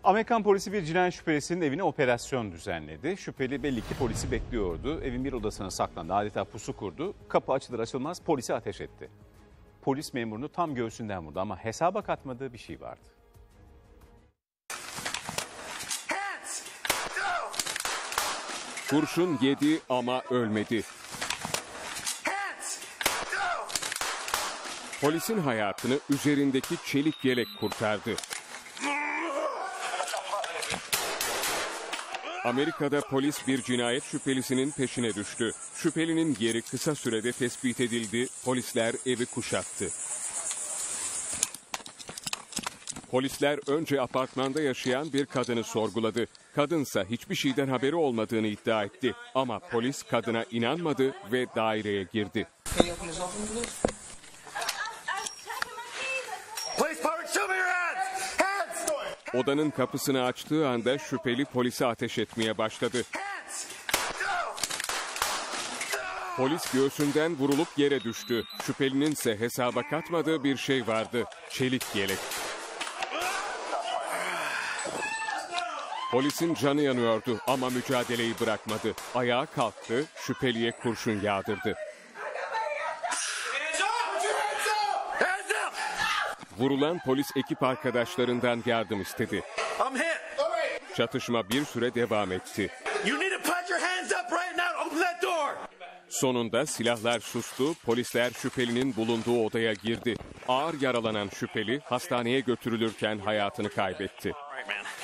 Amerikan polisi bir cinayet şüphelisinin evine operasyon düzenledi. Şüpheli belli ki polisi bekliyordu. Evin bir odasına saklandı. Adeta pusu kurdu. Kapı açılır açılmaz polise ateş etti. Polis memurunu tam göğsünden vurdu ama hesaba katmadığı bir şey vardı. Kurşun yedi ama ölmedi. Polisin hayatını üzerindeki çelik yelek kurtardı. Amerika'da polis bir cinayet şüphelisinin peşine düştü. Şüphelinin yeri kısa sürede tespit edildi. Polisler evi kuşattı. Polisler önce apartmanda yaşayan bir kadını sorguladı. Kadınsa hiçbir şeyden haberi olmadığını iddia etti. Ama polis kadına inanmadı ve daireye girdi. Odanın kapısını açtığı anda şüpheli polise ateş etmeye başladı. Polis göğsünden vurulup yere düştü. Şüphelinin ise hesaba katmadığı bir şey vardı. Çelik yelek. Polisin canı yanıyordu ama mücadeleyi bırakmadı. Ayağa kalktı, şüpheliye kurşun yağdırdı. Vurulan polis ekip arkadaşlarından yardım istedi. Çatışma bir süre devam etti. Sonunda silahlar sustu, polisler şüphelinin bulunduğu odaya girdi. Ağır yaralanan şüpheli hastaneye götürülürken hayatını kaybetti.